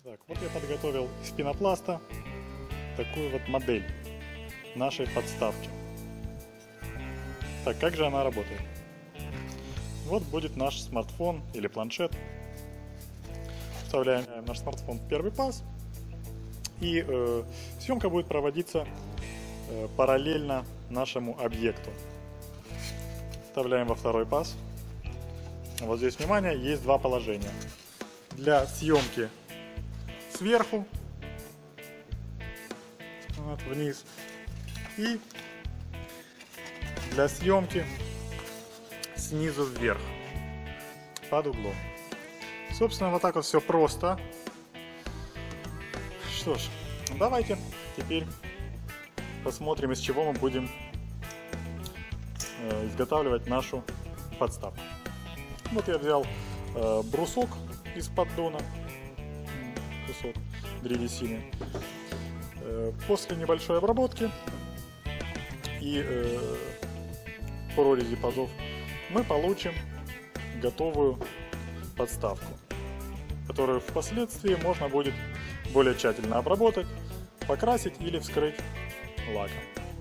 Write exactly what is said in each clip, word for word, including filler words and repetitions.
Так, вот я подготовил из пенопласта такую вот модель нашей подставки. Так, как же она работает? Вот будет наш смартфон или планшет. Вставляем наш смартфон в первый паз, и э, съемка будет проводиться э, параллельно нашему объекту. Вставляем во второй паз. Вот здесь, внимание, есть два положения. Для съемки сверху, вот, вниз, и для съемки снизу вверх, под углом. Собственно, вот так вот все просто. Что ж, давайте теперь посмотрим, из чего мы будем э, изготавливать нашу подставку. Вот я взял э, брусок из поддона, кусок древесины. Э, после небольшой обработки и э, прорези пазов мы получим готовую подставку, которую впоследствии можно будет более тщательно обработать, покрасить или вскрыть лаком.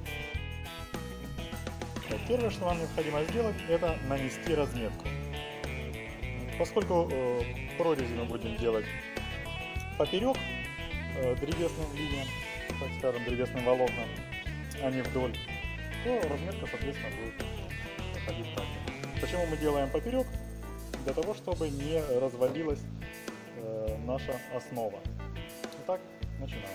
Первое, что нам необходимо сделать, это нанести разметку. Поскольку э, прорези мы будем делать поперек э, древесным линиям, так скажем, древесным волокнам, а не вдоль, то разметка, соответственно, будет проходить так. Почему мы делаем поперек? Для того, чтобы не развалилась э, наша основа. Итак, начинаем.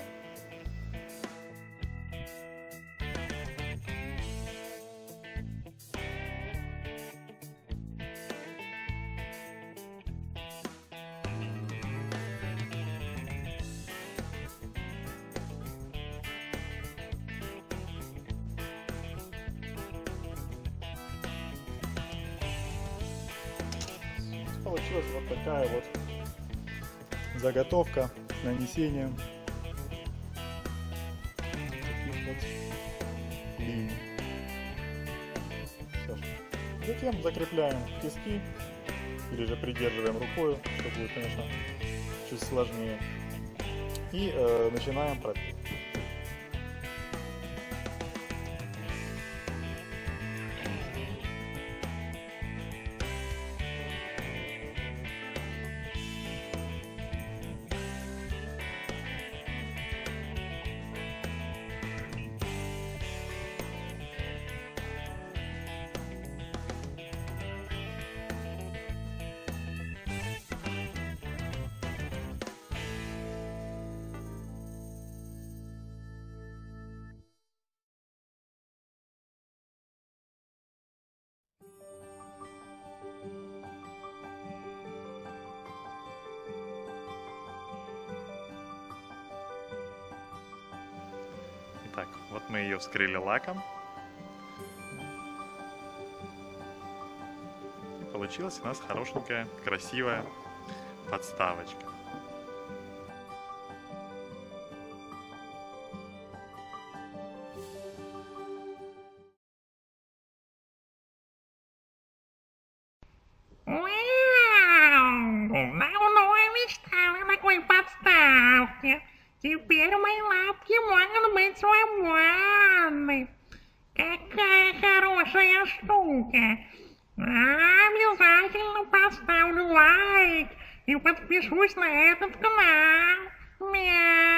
Получилась вот такая вот заготовка с нанесением таких вот линий. Затем закрепляем тиски или же придерживаем рукой, что будет, конечно, чуть сложнее. И э, начинаем пропилить. Итак, вот мы ее вскрыли лаком. И получилась у нас хорошенькая, красивая подставочка. Давно я мечтала о такой подставке. Теперь мои лапки могут быть свободны. Какая хорошая штука. Обязательно поставлю лайк и подпишусь на этот канал. Мяу.